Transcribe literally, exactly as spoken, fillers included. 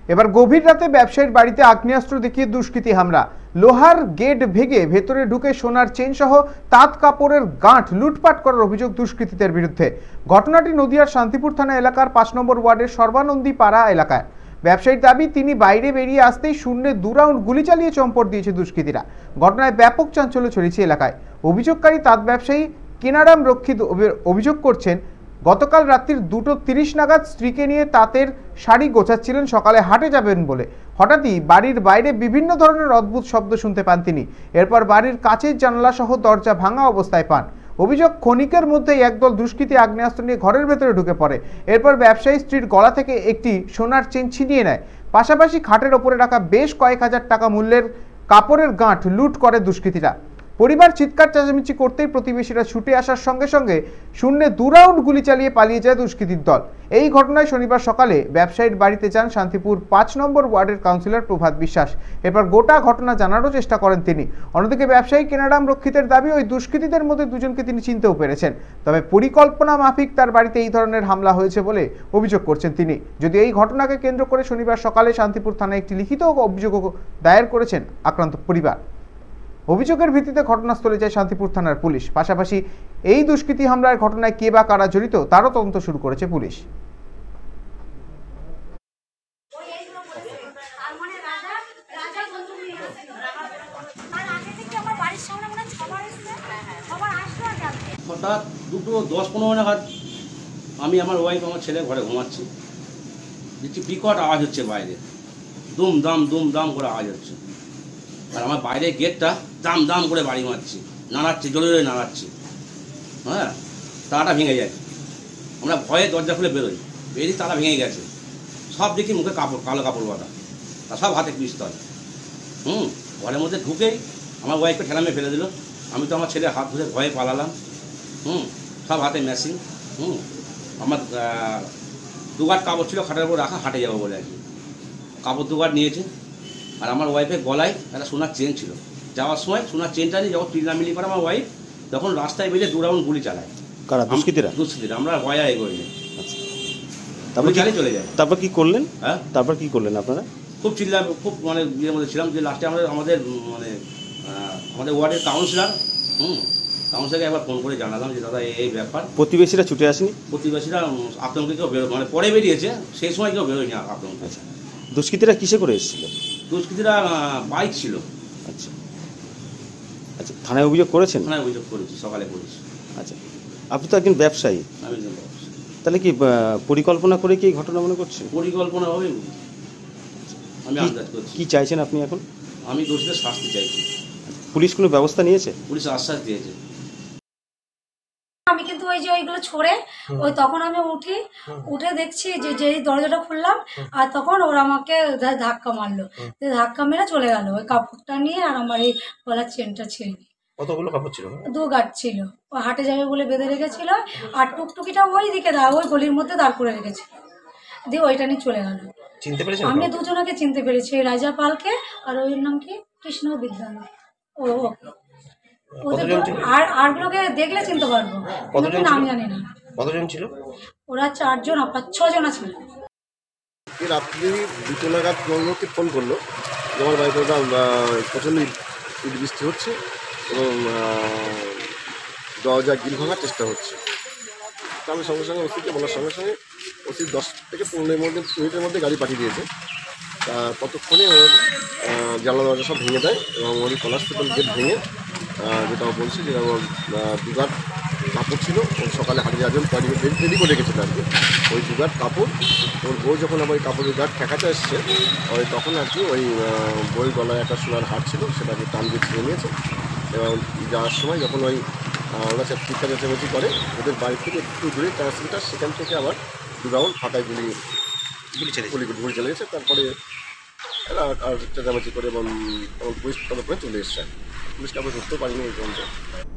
এবার গভীর রাতে ব্যবসায়ীর বাড়িতে আগ্নেয়াস্ত্র দেখিয়ে দুষ্কৃতী হামলা। লোহার গেট ভেঙে ভেতরে ঢুকে সোনার চেন সহ তাঁত কাপড়ের গাঁঠ লুটপাট করার অভিযোগ দুষ্কৃতীদের বিরুদ্ধে। ঘটনাটি নদিয়ার শান্তিপুর থানা এলাকার পাঁচ নম্বর ওয়ার্ডের সর্বানন্দী পাড়া এলাকায়। ব্যবসায়ীর দাবি, তিনি বাইরে বেরিয়ে আসতেই শূন্যে দু রাউন্ড গুলি চালিয়ে চম্পট দিয়েছে দুষ্কৃতীরা। ঘটনায় ব্যাপক চাঞ্চল্য ছড়িয়েছে এলাকায়। অভিযোগকারী তাঁত ব্যবসায়ী কেনারাম রক্ষিত অভিযোগ করছেন, গতকাল রাত্রির দুটো তিরিশ নাগাদ স্ত্রীকে নিয়ে তাঁতের শাড়ি গোছাচ্ছিলেন, সকালে হাটে যাবেন বলে হঠাৎই বাড়ির বাইরে বিভিন্ন ধরনের অদ্ভুত শব্দ শুনতে পান তিনি। এরপর বাড়ির কাচের জানলা সহ দরজা ভাঙা অবস্থায় পান। অভিযোগ, ক্ষণিকের মধ্যেই একদল দুষ্কৃতী আগ্নেয়াস্ত্র নিয়ে ঘরের ভেতরে ঢুকে পড়ে। এরপর ব্যবসায়ী স্ত্রীর গলা থেকে একটি সোনার চেন ছিনিয়ে নেয়। পাশাপাশি খাটের ওপরে রাখা বেশ কয়েক হাজার টাকা মূল্যের কাপড়ের গাঁঠ লুট করে দুষ্কৃতীরা। পরিবার চিৎকার চেঁচামেচি করতেই প্রতিবেশীরা ছুটে আসার সঙ্গে সঙ্গে শূন্যে দু রাউন্ড গুলি চালিয়ে পালিয়ে যায় দুষ্কৃতীর দল। এই ঘটনায় শনিবার সকালে ব্যবসায়ীর বাড়িতে যান শান্তিপুর পাঁচ নম্বর ওয়ার্ডের কাউন্সিলর প্রভাত বিশ্বাস। এরপর গোটা ঘটনা জানারও চেষ্টা করেন তিনি। অন্যদিকে ব্যবসায়ী কেনারাম রক্ষিতের দাবি, ওই দুষ্কৃতীদের মধ্যে দুজনকে তিনি চিনতেও পেরেছেন। তবে পরিকল্পনা মাফিক তার বাড়িতে এই ধরনের হামলা হয়েছে বলে অভিযোগ করছেন তিনি। যদি এই ঘটনাকে কেন্দ্র করে শনিবার সকালে শান্তিপুর থানায় একটি লিখিত অভিযোগ দায়ের করেছেন আক্রান্ত পরিবার। অভিযোগের ভিত্তিতে ঘটনাস্থলে যায় শান্তিপুর থানার পুলিশ। পাশাপাশি এই দুষ্কৃতী হামলার ঘটনায় কে বা কারা জড়িত তারও তদন্ত শুরু করেছে পুলিশ। হঠাৎ দুটো দশ পনেরো নাগাদ আমি, আমার ওয়াইফ, আমার ছেলে ঘরে ঘুমাচ্ছি, দেখছি বিকট আওয়াজ হচ্ছে বাইরে, দুম দাম দুম দাম করে আওয়াজ হচ্ছে। আর আমার বাইরে গেটটা দাম দাম করে বাড়ি মারছি, নাড়াচ্ছি, জোরে জোরে নাড়াচ্ছি। হ্যাঁ, তালাটা ভেঙে যায়। আমরা ভয়ে দরজা খুলে বেরোই, বেরিয়ে তালা ভেঙে গেছে। সব দেখি মুখে কাপড়, কালো কাপড় বাঁধা, আর সব হাতে পিস্তল। হুম ঘরের মধ্যে ঢুকেই আমার ওয়াইফকে ঠেলামে ফেলে দিল। আমি তো আমার ছেলে হাত ধরে ভয়ে পালালাম। হুম সব হাতে মেশিন। হুম আমার দুগাট কাপড় ছিল খাটের উপর রাখা, হাটে যাবো বলে আর কি। কাপড় দুগাট নিয়েছে। আর আমার ওয়াইফের গলায় একটা সোনার চেন ছিল। যাওয়ার সময় সোনার চেনটা নিয়ে যখন চিল্লামিলি করে আমার ওয়াইফ, তখন রাস্তায় বেরিয়ে দু রাউন্ড গুলি চালায়। কারা? দুষ্কৃতীরা? দুষ্কৃতীরা। আমরা ভয়া এগোই নি। আচ্ছা, তারপর চালিয়ে চলে যায়। তারপর কি করলেন? হ্যাঁ, তারপর কি করলেন আপনারা? খুব চিল্লা, খুব মানে ইয়ের মধ্যে ছিলাম যে লাস্টে আমাদের আমাদের মানে আমাদের ওয়ার্ডের কাউন্সিলর, হুম কাউন্সিলরকে একবার ফোন করে জানালাম যে দাদা এই ব্যাপার। প্রতিবেশীরা ছুটে আসেনি? প্রতিবেশীরা আতঙ্কে কেউ বেরো মানে পরে বেরিয়েছে, সেই সময় কেউ বেরোয়নি আতঙ্কে। আচ্ছা, দুষ্কৃতীরা কিসে করে এসেছিল? দুষ্কৃতীরা বাইক ছিল। আচ্ছা আচ্ছা, থানায় অভিযোগ করেছেন? থানায় অভিযোগ করেছি, সকালে করেছি। আচ্ছা, আপনি তো একজন ব্যবসায়ী, আমি তাহলে কি পরিকল্পনা করে কি এই ঘটনা মনে করছেন? পরিকল্পনা হবে, আমি আন্দাজ করছি। কি চাইছেন আপনি এখন? আমি দোষীদের শাস্তি চাইছি। পুলিশ কোনো ব্যবস্থা নিয়েছে? পুলিশ আশ্বাস দিয়েছে। আমি কিন্তু ওই যে ওইগুলো ছড়ে ওই তখন আমি উঠি, উঠে দেখছি যে যেই দরজাটা খুললাম, আর তখন ওরা আমাকে ধাক্কা মারলো। ধাক্কা মেরে চলে গেল ওই কাপড়টা নিয়ে, আর আমার এই গলার চেনটা ছিঁড়ে নিয়ে। কতগুলো কাপড় ছিল? দু গাঁট ছিল। ও হাটে যাবে বলে বেঁধে রেখেছিল, আর টুকটুকিটা ওই দিকে দাঁড় ওই গলির মধ্যে দাঁড় করে রেখেছিল, দিয়ে ওইটা নিয়ে চলে গেল। চিনতে পেরেছেন? আমি দুজনকে চিনতে পেরেছি, রাজা পালকে আর ওই নাম কি কৃষ্ণ বিদ্যান। ও আর আরগুলোকে দেখলে চিনতে পারবো, নাম জানি না। কতজন ছিল? ওরা চারজন, আপনার ছজন ছিল। রাত্রি দুটো নাগাদ নন্দকে ফোন করলো যে আমার বাড়িতে প্রচণ্ড ইট বৃষ্টি হচ্ছে এবং দরজা গিল ভাঙার চেষ্টা হচ্ছে। তা আমি সঙ্গে সঙ্গে ওসিকে বলার সঙ্গে সঙ্গে ওসি দশ থেকে পনেরো মধ্যে মিনিটের মধ্যে গাড়ি পাঠিয়ে দিয়েছে। তা ততক্ষণে ওর জানলা দরজা সব ভেঙে দেয় এবং ওর কলার গেট ভেঙে, যেটা বলছি যে ওর দুগাট কাপড় ছিল, ওর সকালে হাটে যাওয়ার জন্য রেডি করে রেখেছিল আর কি। ওই দুগাট কাপড়, ওর বউ যখন আবার ওই কাপড়ের গাট ঠেকাতে এসছে, ওই তখন আর কি ওই বই গলায় একটা সোনার হাট ছিল, সেটাকে টান দিয়ে ছিঁড়ে নিয়েছে। এবং যাওয়ার সময় যখন ওই ওরা চিৎকার চেঁচামেচি করে, ওদের বাড়ি থেকে একটু দূরে ট্রান্সমিটার, সেখান থেকে আবার দু রাউন্ড ফাঁকায় গুলি গুলি গুলি গুলি চালিয়েছে। তারপরে এরা আর চেঁচামেচি করে এবং পুলিশ তদন্ত করে চলে এসছে। পুলিশকে আমরা ধরতেও পারিনি এই পর্যন্ত।